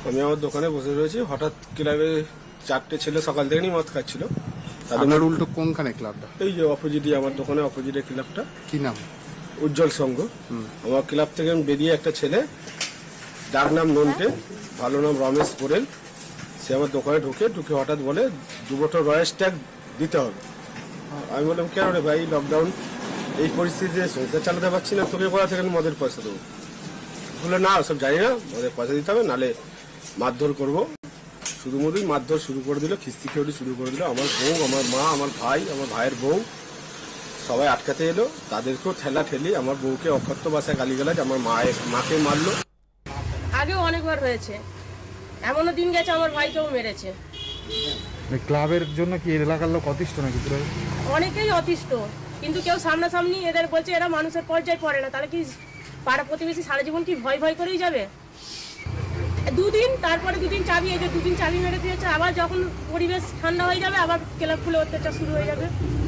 আমি আমার দোকানে বসে রয়েছি, হঠাৎ ক্লাবে 4টে ছেলে সকাল থেকে মদ খাচ্ছিল। আপনার উল্টো কোনখানে ক্লাবটা? এই যে অপোজিটে, আমার দোকানের অপোজিটে ক্লাবটা। কি নাম? উজ্জ্বল সংঘ। আমার ক্লাব থেকে বেরিয়ে একটা ছেলে, যার নাম নন্টে, ভালো নাম রমেশ পোরেল, সে আমার দোকানে ঢুকে হঠাৎ বলে 2 বোতল রয়েস ট্যাগ দিতে হবে। আমি বললাম কেন রে ভাই, লকডাউন, এই পরিস্থিতিতে সংসার চালাতে পারছি না, তোকে কোথা থেকে মদের পয়সা দেবো? বলে না, সব জানি না, মদের পয়সা দিতে হবে, নালে মারধর করবো। শুধু মধুই মারধর শুরু করে দিল, খিস্তি খেউড়ি শুরু করে দিল। আমার বউ, আমার মা, আমার ভাই, আমার ভাইয়ের বউ সবাই আটকাতে এলো, তাদেরকেও ঠেলা ঠেলি, আমার বউকে অকথ্য ভাষায় গালিগালাজ, আমার মাকে মারলো। আগেও অনেকবার হয়েছে, এমনও দিন গেছে আমার ভাইকেও মেরেছে। ক্লাবের জন্য কি এলাকার লোক অতিষ্ঠ নাকি? অনেকেই অতিষ্ঠ, কিন্তু কেউ সামনাসামনি এদের বলছে এরা মানুষের পর্যায়ে পড়ে না। তাহলে কি পাড়া প্রতিবেশী সারা জীবন কি ভয় ভয় করেই যাবে? 2 দিন, তারপরে 2 দিন চাবি, এই যে 2 দিন চাবি মেরে দিয়েছে। আবার যখন পরিবেশ ঠান্ডা হয়ে যাবে আবার ক্লাব খুলে অত্যাচার শুরু হয়ে যাবে।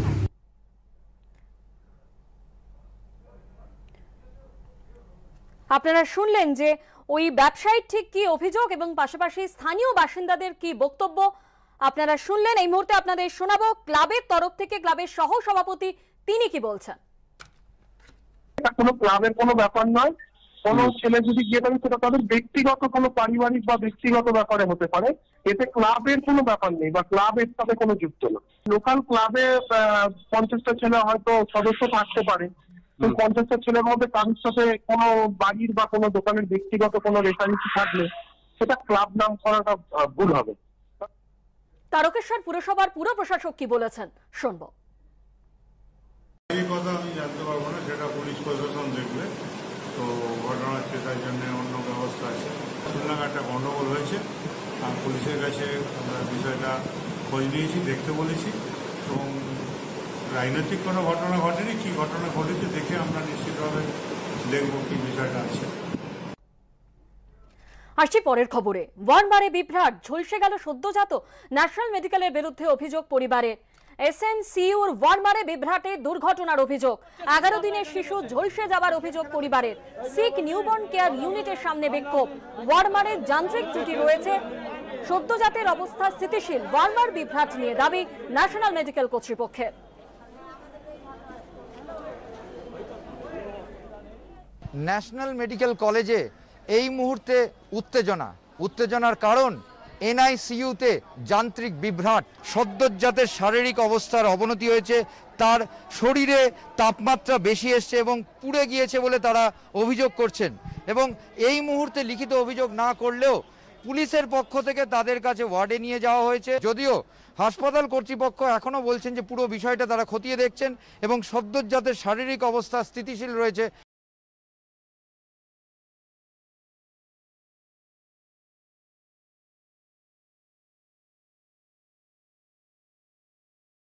আপনারা শুনলেন যে ওই ব্যবসায়ীর ঠিক কি অভিযোগ এবং পাশাপাশি স্থানীয় বাসিন্দাদের কি বক্তব্য আপনারা শুনলেন। এই মুহূর্তে আপনাদের শোনাবো ক্লাবের তরফ থেকে ক্লাবের সহ সভাপতি তিনি কি বলছেন। এটা কোনো ক্লাবের কোনো ব্যাপার নয়। কোনো ছেলে যদি গিয়ে থাকে সেটা তাদের ব্যক্তিগত কোনো পারিবারিক বা ব্যক্তিগত ব্যাপারে হতে পারে, এতে ক্লাবের কোনো ব্যাপার নেই বা ক্লাবের সাথে কোনো যুক্ত না। লোকাল ক্লাবে 50টা ছেলে হয়তো সদস্য থাকতে পারে, তো 50টা ছেলের মধ্যে কারোর সাথে কোনো বাড়ির বা কোনো দোকানের ব্যক্তিগত কোনো রেফারেন্সি থাকলে সেটা ক্লাব নাম করাটা ভুল হবে। তারকেশ্বর পুরসভার পুর প্রশাসক কি বলেছেন শুনবো। এই কথা আমি জানতে পারবো না, সেটা পুলিশ প্রশাসন দেখবে। তো ঘটনা হচ্ছে, তাই জন্য অন্য ব্যবস্থা আছে। শুনলাম একটা গণ্ডগোল হয়েছে, আর পুলিশের কাছে আমরা বিষয়টা খোঁজ নিয়েছি, দেখতে বলেছি, এবং রাজনৈতিক কোনো ঘটনা ঘটেনি। কি ঘটনা ঘটেছে দেখে আমরা নিশ্চিতভাবে দেখবো কি বিষয়টা আছে। আসছি পরের খবরে। ওয়ানবারে বিভ্রাট, ঝলসে গেল সদ্যজাত। ন্যাশনাল মেডিকেলের বিরুদ্ধে অভিযোগ পরিবারের। এসএনসিইউর ওয়ানবারে বিভ্রাটে দুর্ঘটনার অভিযোগ। 11 দিনের শিশু ঝলসে যাবার অভিযোগ পরিবারের। সিক নিউবর্ন কেয়ার ইউনিটের সামনে বিক্ষোভ। ওয়ানবারে যান্ত্রিক ত্রুটি রয়েছে, সদ্যজাতের অবস্থা স্থিতিশীল। ওয়ানবার বিভ্রাট নিয়ে দাবি ন্যাশনাল মেডিকেল কর্তৃপক্ষের। ন্যাশনাল মেডিকেল কলেজে এই মুহূর্তে উত্তেজনার কারণ এনআইসিইউতে যান্ত্রিক বিভ্রাট। সদ্যজাতের শারীরিক অবস্থার অবনতি হয়েছে, তার শরীরে তাপমাত্রা বেশি এসছে এবং পুড়ে গিয়েছে বলে তারা অভিযোগ করছেন। এবং এই মুহূর্তে লিখিত অভিযোগ না করলেও পুলিশের পক্ষ থেকে তাদের কাছে ওয়ার্ডে নিয়ে যাওয়া হয়েছে। যদিও হাসপাতাল কর্তৃপক্ষ এখনও বলছেন যে পুরো বিষয়টা তারা খতিয়ে দেখছেন এবং সদ্যজাতের শারীরিক অবস্থা স্থিতিশীল রয়েছে